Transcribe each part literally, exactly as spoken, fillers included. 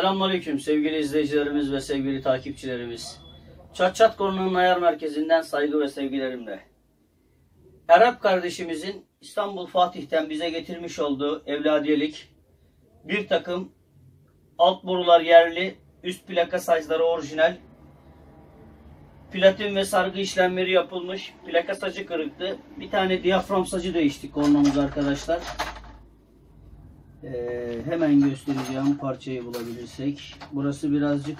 Selamünaleyküm sevgili izleyicilerimiz ve sevgili takipçilerimiz. Çat Çat Korna'nın ayar merkezinden saygı ve sevgilerimle. Erap kardeşimizin İstanbul Fatih'ten bize getirmiş olduğu evladiyelik bir takım alt borular yerli, üst plaka sacları orijinal, platin ve sargı işlemleri yapılmış, plaka sacı kırıktı. Bir tane diyafram sacı değiştik kornamız arkadaşlar. Ee, hemen göstereceğim parçayı bulabilirsek. Burası birazcık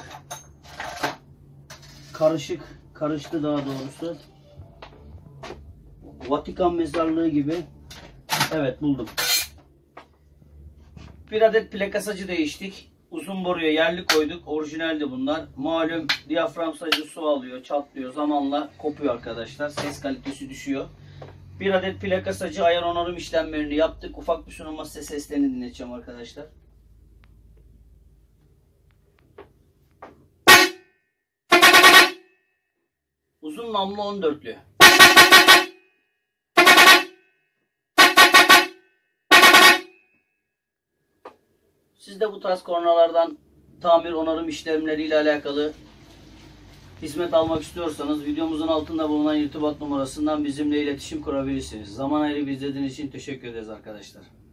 karışık, karıştı daha doğrusu. Vatikan mezarlığı gibi. Evet, buldum. Bir adet plaka sacı değiştik. Uzun boruya yerli koyduk. Orijinaldi bunlar. Malum diyafram sacı su alıyor, çatlıyor. Zamanla kopuyor arkadaşlar. Ses kalitesi düşüyor. Bir adet plaka sacı ayar onarım işlemlerini yaptık. Ufak bir sunulma size seslerini dinleteceğim arkadaşlar. Uzun namlu on dörtlü. Siz de bu tarz kornalardan tamir onarım işlemleriyle alakalı hizmet almak istiyorsanız videomuzun altında bulunan irtibat numarasından bizimle iletişim kurabilirsiniz. Zaman ayırıp izlediğiniz için teşekkür ederiz arkadaşlar.